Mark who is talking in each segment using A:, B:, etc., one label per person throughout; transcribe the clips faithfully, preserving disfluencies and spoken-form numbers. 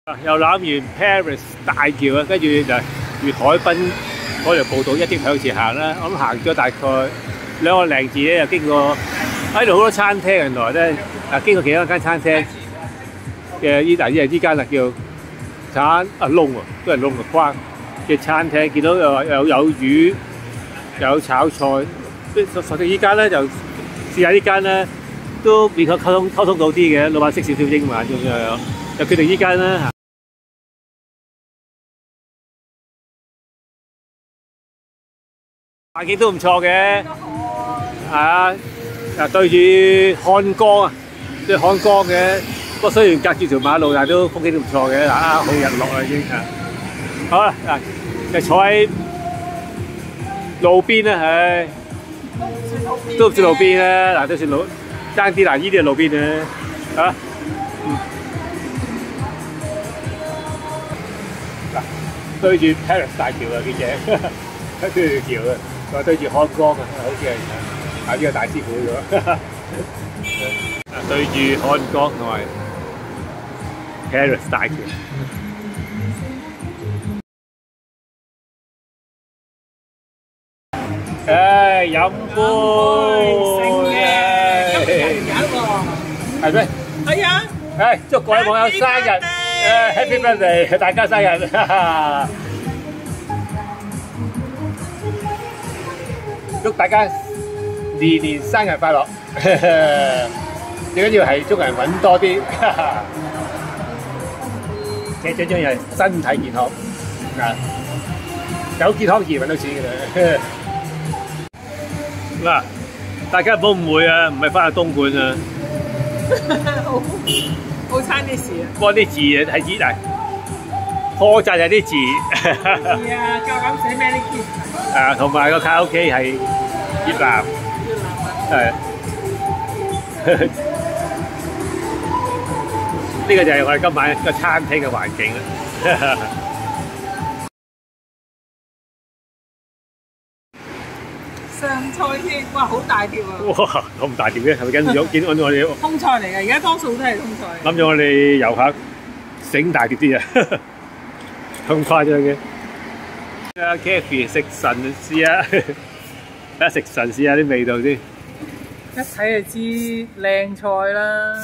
A: 又攬完 Paris 大橋啊，跟住就越海濱嗰條步道一直向前行啦。我諗行咗大概兩個零字咧，又經過喺度好多餐廳，原來咧啊經過其中一間餐廳嘅依嗱依係呢間啊叫橙啊窿啊，都係窿嘅框嘅餐廳，見到又有有魚，有炒菜。所以依間咧就試下呢間咧都勉強溝通溝通到啲嘅，老闆識少少英文咁樣，就決定依間啦。環境都唔錯嘅，係啊，啊對住漢江啊，對漢江嘅。不過雖然隔住條馬路，但係都風景都唔錯嘅。嗱，啱好日落啦已經啊。好啦，嗱，就坐喺路邊啦，唉，都唔算路邊啦，嗱都算路爭啲嗱，呢啲係路邊嘅，啊，嗯，嗱，對住 Paris 大橋啊，見嘢，對住橋啊。再對住漢江啊，好似係啊呢個大師傅咗，對住漢江同埋 Paris 大橋。誒飲杯，係咩？係啊！誒祝各位網友生日，誒 Happy Birthday， 大家生日！祝大家年年生日快樂！最緊要係祝人揾多啲，最最重要係身體健康啊！有健康自然揾到錢㗎啦！嗱，大家唔好誤會啊，唔係翻去東莞啊，
B: 好好差啲事啊！
A: 幫啲字啊係字嚟，破綻係啲字。
B: 係啊，夠膽寫咩啲字？
A: 啊，同埋個卡拉 OK 係越南，係。呢個就係我哋今晚個餐廳嘅環境啦。
B: 上菜添，哇，好大條啊！
A: 哇，咁大條嘅，係咪跟住見到我哋
B: 通菜嚟㗎？而家多數都係通菜。
A: 諗住我哋遊客醒大碟啲啊，咁誇張嘅。啊 ，Kathy 食神試下，睇下食神試下啲味道先。
B: 一睇就知靚菜啦。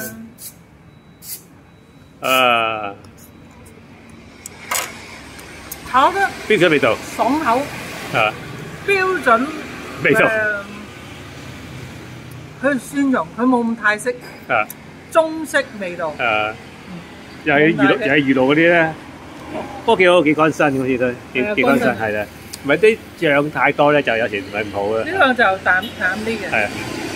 A: 啊，
B: 炒得
A: 邊種味道？
B: 爽口。
A: 啊，
B: 標準
A: 味道。
B: 佢蒜蓉，佢冇咁泰式。
A: 啊。
B: 中式味道。
A: 啊。又係魚露，又係魚露嗰啲咧。不過幾好，幾乾身好似都幾幾乾身，係啦。唔係啲醬太多咧，就有時唔係咁好啦。
B: 呢個就淡淡啲嘅。
A: 係啊。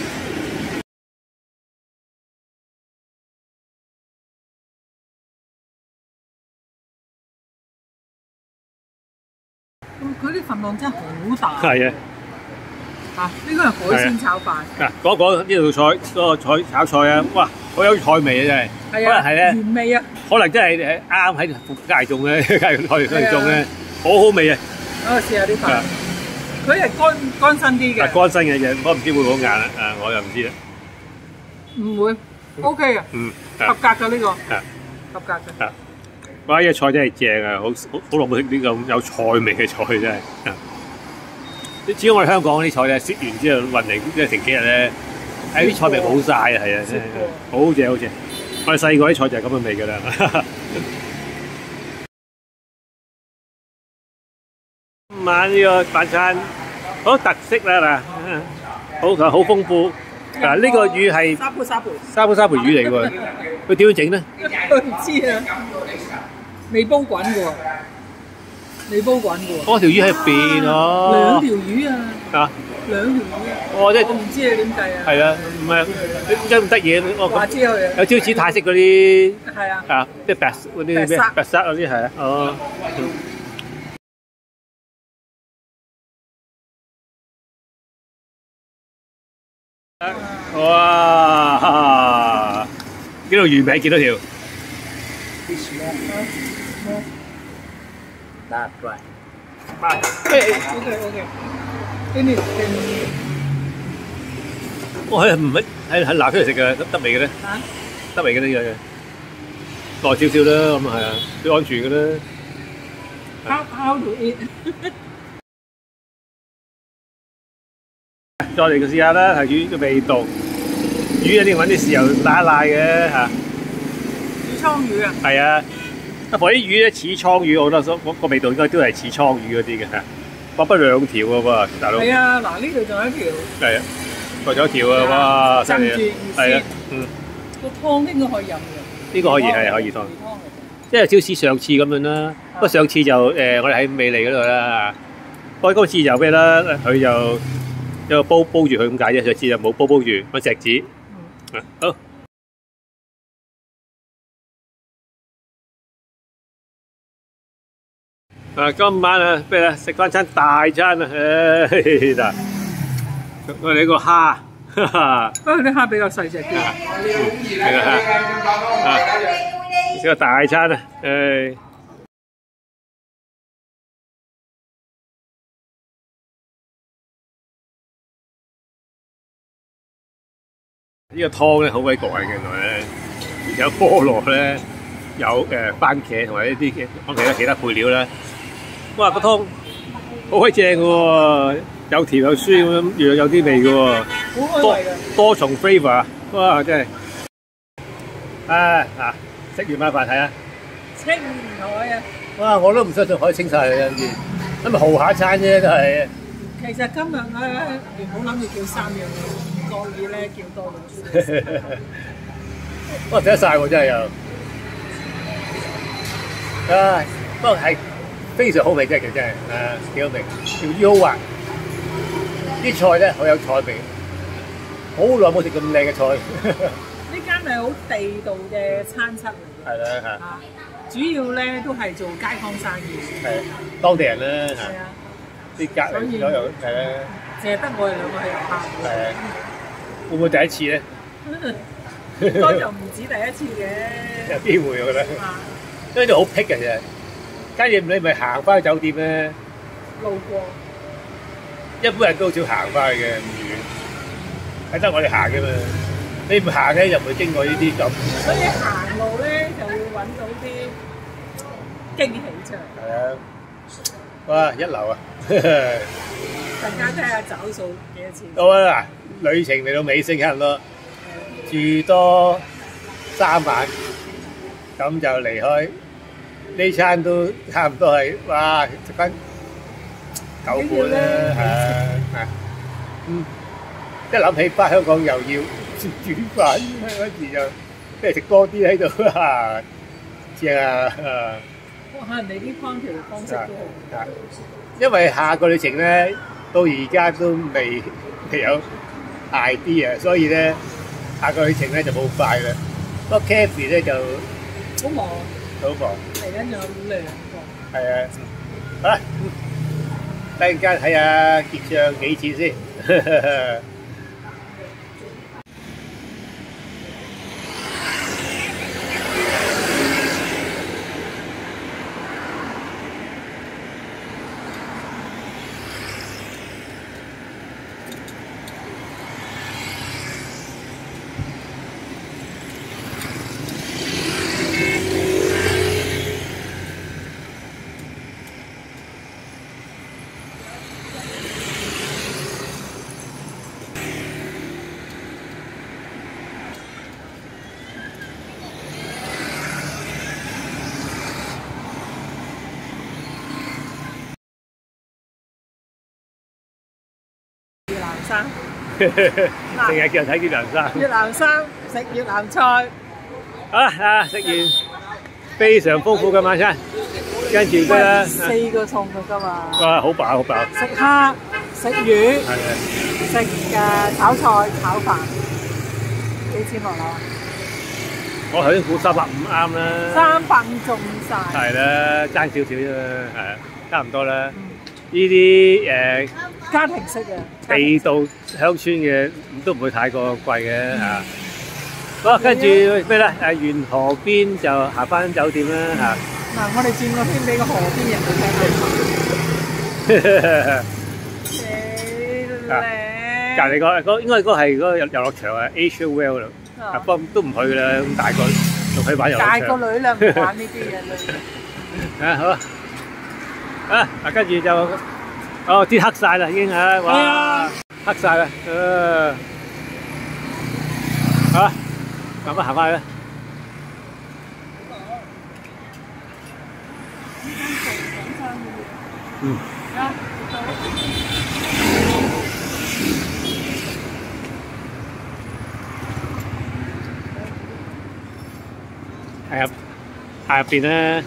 B: 佢啲份量真係好大。
A: 係啊。
B: 嚇！呢個係海鮮炒飯。
A: 嗱，講講呢道菜，嗰個菜炒菜啊，哇，好有菜味啊，真係。可能係咧。
B: 原味啊！可
A: 能真係啱喺隔離種咧，隔離開開種咧，好好味啊！
B: 我試下啲飯。佢係乾乾身啲嘅。
A: 乾身嘅嘢，我唔知會唔會好硬啦，啊，我又唔知啦。
B: 唔會 ，OK 嘅。嗯。合格嘅呢個。係。合格嘅。啊！
A: 哇！呢個菜真係正啊，好好好耐冇食呢咁有菜味嘅菜真係。你知我哋香港啲菜咧，攝完之後運嚟即係成幾日咧，誒啲菜味冇晒啊，係啊，真係好正好正。我哋細個啲菜就係咁嘅味㗎啦。今晚呢個晚餐好特色啦嗱，好好豐富。嗱呢個魚係
B: 沙煲沙煲
A: 沙煲沙煲魚嚟㗎喎，佢點樣整咧？
B: 我唔知啊，未煲滾㗎喎。未煲滾嘅喎，
A: 嗰條魚喺入邊咯，
B: 兩條魚啊，啊，兩條魚啊，
A: 哦，即係
B: 我唔知你點計啊，
A: 係啊，唔係真唔得嘢，我
B: 話知佢
A: 有招紙泰式嗰啲，
B: 係啊，
A: 啊，即係白嗰啲咩白沙嗰啲係啊，哦，哇，幾條魚尾幾多條？That's right.
B: Okay, okay. 俾你，我
A: 係唔係係係拿出嚟食嘅，得得味嘅咧？嚇？得味嘅呢個嘅， 耐少少啦，咁啊係啊，最安全嘅啦。
B: How how to eat？
A: 再嚟試下啦，係魚嘅味道。魚一定揾啲豉油辣一辣嘅嚇。
B: 似倉魚啊？
A: 係啊，不過啲魚咧似倉魚，我覺得嗰個味道應該都係似倉魚嗰啲嘅嚇。哇！不兩條嘅喎，大佬。
B: 係啊，嗱呢度仲有一條。係啊，
A: 仲有一條啊！哇，犀利啊！係啊，嗯。
B: 個湯應該可以飲嘅。
A: 呢個可以係可以湯。即係超似上次咁樣啦。不過上次就誒，我哋喺美利嗰度啦。不過今次就咩啦？佢就有煲煲住佢咁解啫。上次就冇煲煲住，揾石子。嗯。好。啊！今晚啊，咩啊？食翻餐大餐啊！唉嗱，我哋呢個蝦，哈哈。
B: 不過啲蝦比較細隻啲。
A: 係啦蝦，啊，食個大餐啊！唉。呢個湯咧好鬼過癮嘅，原來咧有菠蘿咧，有誒番茄同埋一啲嘅其他其他配料咧。哇！個湯好鬼正嘅喎，有甜有酸咁樣，又有啲味嘅喎，多多重 flavour，哇！真係啊嗱，食完晚飯睇下，
B: 清海啊！
A: 哇！我都唔相信可以清晒嘅，咁咪豪下餐啫都係。
B: 其實今日咧原本諗住叫三樣嘢，唔覺意咧叫多咗。
A: 哇！食得晒喎，真係又，唉，不過係。非常好味真係，真係啊幾好味，條魚好滑，啲菜咧好有菜味，好耐冇食咁靚嘅菜。
B: 呢間係好地道嘅餐室嚟嘅。係啦嚇，主要咧都係做街坊生意。
A: 係當地人啦嚇。
B: 係啊，
A: 啲隔離左右係啦。
B: 淨係得我哋兩個係遊客。
A: 係啊，會唔會第一次咧？
B: 應該就唔止第一次嘅。
A: 有機會我覺得，因為呢度好僻嘅啫。跟住你咪行翻去酒店咧，
B: 路過。
A: 一般人都好少行翻去嘅，唔遠，係得我哋行嘅嘛。你唔行咧，就唔會經過呢啲咁。
B: 所以行路咧就會揾到啲驚喜出嚟。
A: 係啊！哇，一流啊！
B: 大家睇下找數幾多錢？
A: 好啊！嗱，旅程嚟到尾聲差唔多，住多三晚，咁就離開。呢餐都差唔多係，哇！食翻九碗啦，係係，嗯，一諗起翻香港又要煮飯，嗰時就即係食多啲喺度啊，正啊！
B: 哇！人哋啲烹調方式都好，
A: 係，因為下個旅程咧到而家都未未有 idea，所以咧下個旅程咧就冇快啦。不過 Kathy 咧就
B: 好忙。
A: 好忙，
B: 嚟緊仲有兩個。係
A: 啊，好啦，突然間睇下結帳幾錢先。
B: 生，
A: 成日叫人睇越南生。
B: 越南生食越南菜。
A: 好啦，啊食完非常豐富嘅晚餐，跟住咧
B: 四個餸㗎㗎嘛。
A: 哇！好飽好飽。
B: 食蝦，食魚，
A: 係啊，
B: 食誒炒菜、炒飯，幾錢落樓啊？
A: 我頭先估三百五啱啦。
B: 三百五中晒。係
A: 啦，爭少少啫嘛，係啊，差唔多啦。呢啲誒
B: 家庭式嘅
A: 地道鄉村嘅都唔會太過貴嘅嚇。好，跟住咩咧？誒沿河邊就行翻酒店啦嚇。
B: 嗱，我哋轉個圈俾個河邊人哋睇下。幾靚！
A: 隔離個嗰應該嗰個係嗰個遊遊樂場啊 ，Asia World 啦。 啊，不過都唔去㗎啦，咁大個仲可以玩遊樂場。
B: 大個女啦，唔玩呢啲嘢啦。
A: 啊好啊，啊跟住就哦天黑晒啦已經嚇，哇黑晒啦，誒好，慢慢行翻去啦。嗯。係啊，下入邊咧。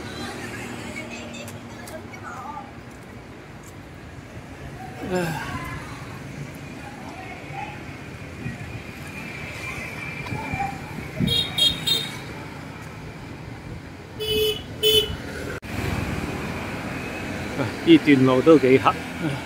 A: 呢段路都幾黑。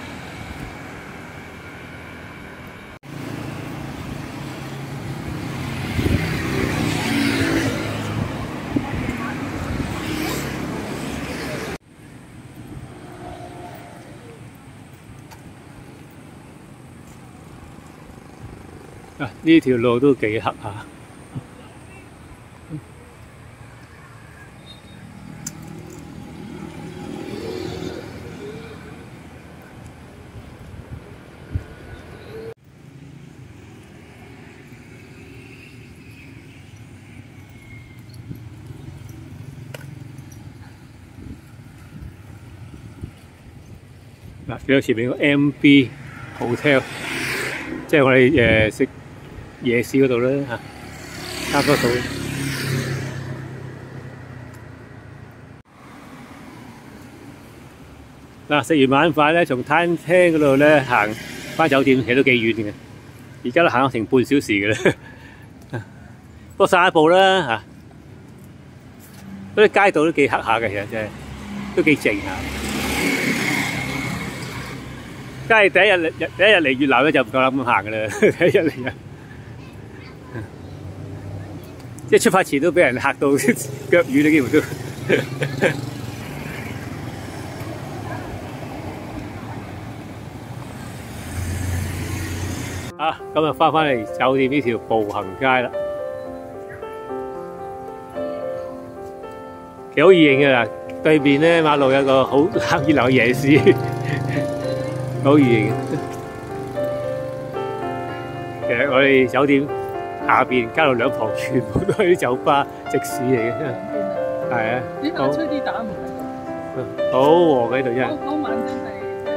A: 啊！呢條路都幾黑下。嗱，見到前面個 M B Hotel， 即係我哋誒食夜市嗰度啦嚇，差唔多到。嗱，食完晚飯咧，從餐廳嗰度咧行翻酒店，其實都幾遠嘅，而家都行咗成半小時嘅啦。不過散下步啦嚇，嗰啲街道都幾黑下嘅，其實真係都幾靜下。梗係第一日嚟，第一日嚟越南咧就唔夠膽咁行㗎啦。第一日嚟啊，即係出發前都俾人嚇到腳軟啦，幾乎都。啊，咁啊翻返嚟酒店呢條步行街啦，幾好易認嘅啦。對面咧馬路有個好熱鬧嘅夜市。好易認嘅，其實我哋酒店下邊街路兩旁全部都係啲酒吧、食肆嚟嘅，係啊。
B: 呢度吹啲打唔喺
A: 度，好旺喺度真係。
B: 嗰晚真係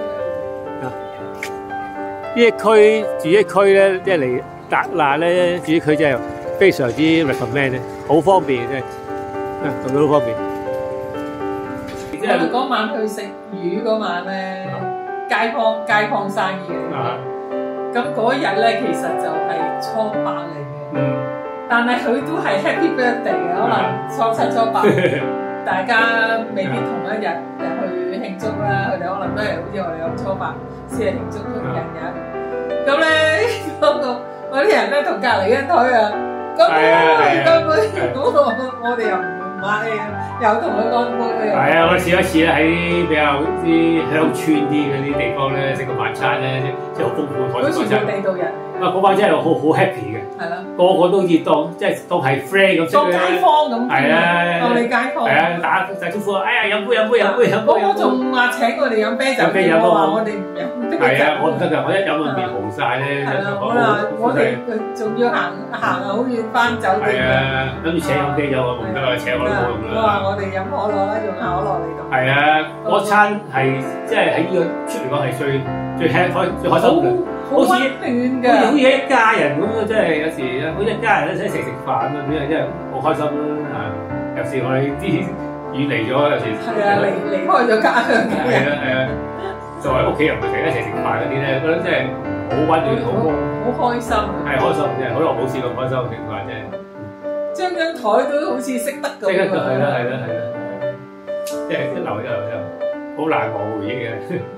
A: 呢一區住一區咧，即係嚟達蘭咧，住一區真係非常之 recommend 咧，好方便嘅真係，用到好方便。
B: 我哋嗰晚去食魚嗰晚咧。街坊街坊生意嚟嘅，咁嗰日咧其實就係初八嚟嘅，嗯、但係佢都係 Happy Birthday 嘅，可能初七初八，大家未必同一日誒去慶祝啦，佢哋可能都係好似我哋咁初八先係慶祝中人日。咁咧嗰個嗰啲人咧同隔離一台啊，咁根本嗰個我哋又唔買嘅。有同佢乾杯嘅。係啊，我試一次咧喺比較啲鄉村啲嗰啲地方咧食個晚餐咧，即係好豐富嘅台式晚餐。地道人。啊，嗰晚真係好好 happy 嘅。係咯。個個都好似當即係當係 friend 咁。當街坊咁。係啊。當你街坊。係啊，打打招呼啊！哎呀，飲杯飲杯飲杯飲杯。我仲話請我哋飲啤酒。飲啤酒我話我哋唔飲。係啊，我唔得㗎，我一飲就面紅晒咧。係啦，我話我哋仲要行行好遠翻酒店。係啊，跟住請飲啤酒我唔得啊，請我都冇用啦。我哋飲可樂啦，用下可樂嚟到。係啊，嗰餐係即係喺呢個出嚟講係最最開最開心嘅，好似好似一家人咁啊！真係有時好似一家人一齊食食飯咁樣，真係好開心啦嚇！有時我哋啲遠離咗，有時係啊，離離開咗家鄉嘅人。係啊係啊，作為屋企人咪成日一齊食飯嗰啲咧，覺得真係好溫暖，好好開心。係開心真係，好耐冇試過開心食飯真係。張張台都好似識得咁。識得係啦係啦係啦，即係一流一流一流，好難忘回憶嘅。